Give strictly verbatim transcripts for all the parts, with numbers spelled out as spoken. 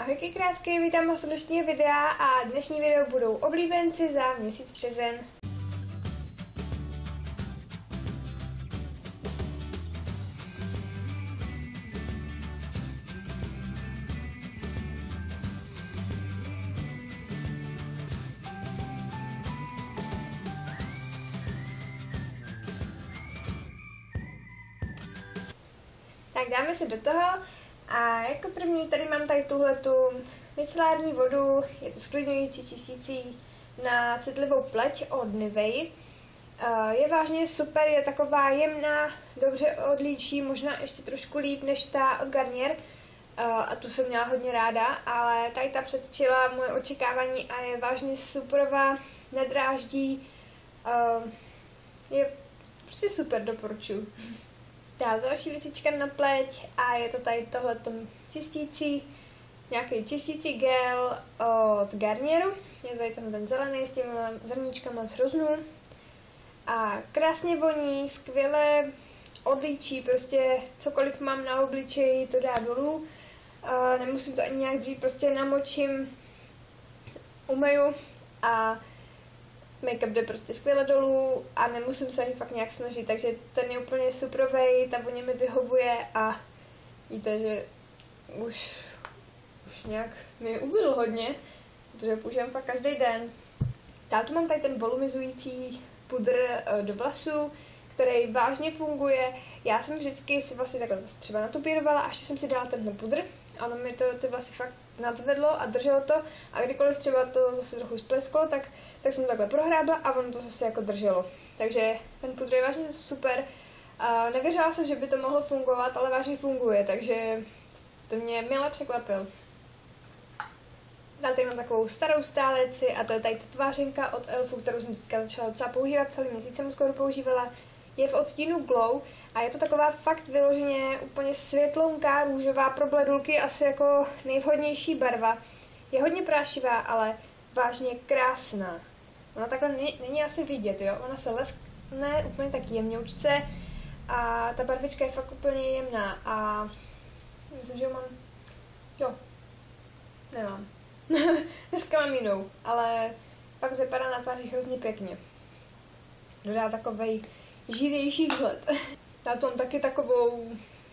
Ahojky krásky, vítám vás u dnešního videa a dnešní video budou oblíbenci za měsíc březen. Tak dáme se do toho a jako první tady mám tady tuhletu micelární vodu, je to sklidňující, čistící na citlivou pleť od Nivei. Je vážně super, je taková jemná, dobře odlíčí, možná ještě trošku líp než ta od Garnier a tu jsem měla hodně ráda, ale tady ta předčila moje očekávání a je vážně superová, nedráždí, je prostě super, doporučuji. Dál další věcička na pleť a je to tady tohleto čistící, nějaký čistící gel od Garnieru. Je tady tenhle ten zelený s těmi zrníčkama z hroznů. A krásně voní, skvěle odlíčí, prostě cokoliv mám na obličeji, to dá dolů. A nemusím to ani nějak dřív, prostě namočím, umeju a make-up jde prostě skvěle dolů a nemusím se ani fakt nějak snažit, takže ten je úplně superovej, ta vůně mi vyhovuje a víte, že už, už nějak mi ubyl hodně, protože používám fakt každý den. Dál tu mám tady ten volumizující pudr do vlasů, který vážně funguje. Já jsem vždycky si vlastně takhle třeba natupírovala, až jsem si dala tenhle pudr. Ono mi to ty vlasy fakt nadzvedlo a drželo to a kdykoliv třeba to zase trochu splesklo, tak, tak jsem to takhle prohrábla a ono to zase jako drželo. Takže ten pudr je vážně super. Uh, nevěřila jsem, že by to mohlo fungovat, ale vážně funguje, takže to mě mile překvapil. Dál tady mám takovou starou stáleci a to je tady tvářenka od Elfu, kterou jsem teďka začala docela používat, celý měsíc jsem skoro používala. Je v odstínu Glow a je to taková fakt vyloženě úplně světlounká, růžová, pro bledulky asi jako nejvhodnější barva. Je hodně prášivá, ale vážně krásná. Ona takhle není, není asi vidět, jo? Ona se leskne úplně tak jemňoučce a ta barvička je fakt úplně jemná a myslím, že ho mám, jo, nemám. Dneska mám jinou, ale pak vypadá na tváři hrozně pěkně. Dodá takovej živější vzhled. Dá tom taky takovou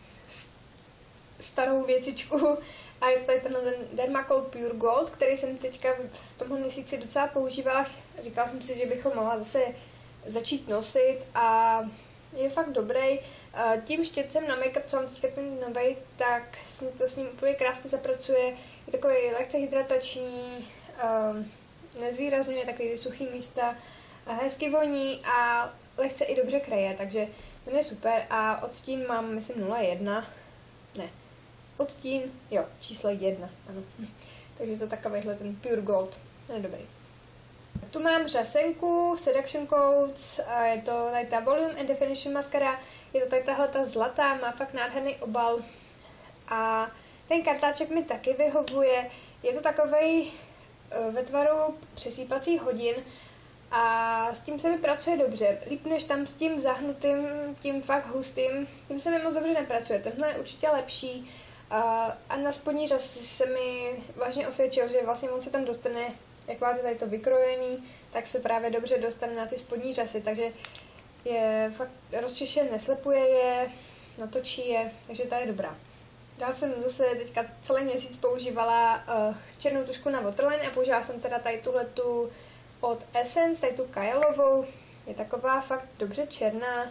starou věcičku a je to tady tenhle ten Dermacol Pure Gold, který jsem teďka v tomhle měsíci docela používala. Říkala jsem si, že bychom mohla zase začít nosit a je fakt dobrý. Tím štětcem na make-up, co mám teďka ten novej, tak se to s ním úplně krásně zapracuje. Je takový lehce hydratační, nezvýrazňuje takový ty suchý místa, hezky voní a lehce i dobře kreje, takže ten je super a odstín mám, myslím, nula jedna, ne, odstín, jo, číslo jedna, ano, takže to takovýhle ten Pure Gold, ten je dobrý. Tu mám řasenku, Seduction Coats, a je to tady ta Volume and Definition Mascara, je to tady tahle ta zlatá, má fakt nádherný obal a ten kartáček mi taky vyhovuje, je to takovej ve tvaru přesýpacích hodin, a s tím se mi pracuje dobře, líp než tam s tím zahnutým, tím fakt hustým, tím se mi moc dobře nepracuje, tenhle je určitě lepší a na spodní řasy se mi vážně osvědčil, že vlastně on se tam dostane, jak máte tady to vykrojený, tak se právě dobře dostane na ty spodní řasy, takže je fakt rozčišen, neslepuje je, natočí je, takže ta je dobrá. Dál jsem zase teďka celý měsíc používala uh, černou tušku na waterline a používala jsem teda tady tuhletu od Essence, tady tu kajelovou, je taková fakt dobře černá,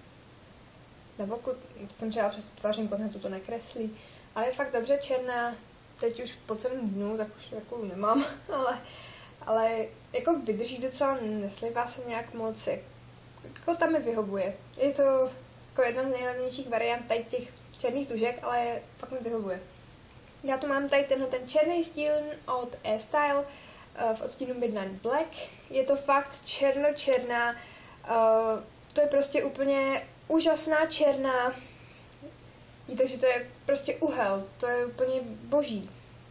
nebo to jsem třeba přes tu tvářinku, ne, to nekreslí, ale je fakt dobře černá, teď už po celém dnu, tak už jako nemám, ale, ale jako vydrží docela, neslivá se nějak moc, jako tam mi vyhovuje. Je to jako jedna z nejlevnějších variant tady těch černých tužek, ale fakt mi vyhovuje. Já tu mám tady tenhle ten černý stín od E-Style, v odstínu Midnight Black. Je to fakt černočerná, uh, to je prostě úplně úžasná černá. Víte, že to je prostě uhel, to je úplně boží.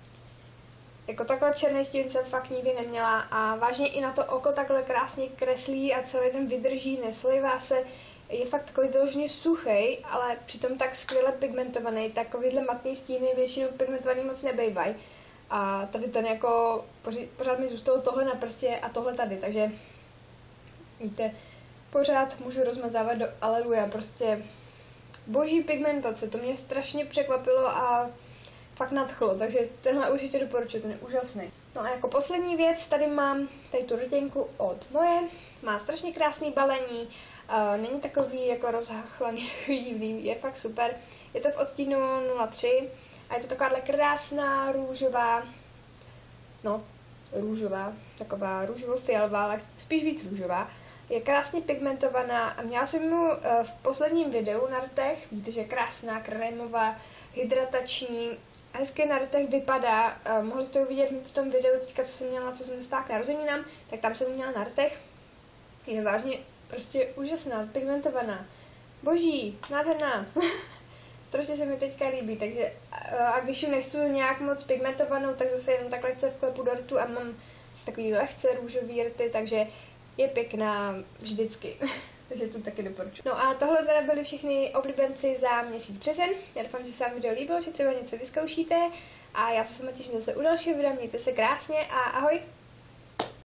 Jako takhle černý stín jsem fakt nikdy neměla a vážně i na to oko takhle krásně kreslí a celý ten vydrží, neslivá se. Je fakt takový vyloženě suchý, ale přitom tak skvěle pigmentovaný. Takovýhle matný stíny většinou pigmentovaný moc nebejvají. A tady ten jako, pořád mi zůstalo tohle na prstě a tohle tady, takže víte, pořád můžu rozmazávat do Aleluja, prostě boží pigmentace, to mě strašně překvapilo a fakt nadchlo, takže tenhle určitě doporučuji, ten je úžasný. No a jako poslední věc, tady mám tady tu rtěnku od Moje, má strašně krásný balení, uh, není takový jako rozhachlaný, je fakt super, je to v odstínu nula tři a je to takováhle krásná růžová, no růžová, taková růžovo-fialová, ale spíš víc růžová. Je krásně pigmentovaná a měla jsem mu v posledním videu na rtech, víte, že je krásná, krémová, hydratační, hezky na rtech vypadá, mohli jste to vidět v tom videu teďka, co jsem měla, co jsem dostala k narozeninám, tak tam jsem měla na rtech. Je vážně prostě úžasná, pigmentovaná, boží, nádherná. Strašně se mi teďka líbí, takže a když ji nechci nějak moc pigmentovanou, tak zase jenom takhle se vklepu do rtu a mám takový lehce růžový rty, takže je pěkná vždycky. Takže tu taky doporučuji. No a tohle teda byly všechny oblíbenci za měsíc březen. Já doufám, že se vám video líbilo, že třeba něco vyzkoušíte a já se s vámi těším zase u dalšího videa. Mějte se krásně a ahoj!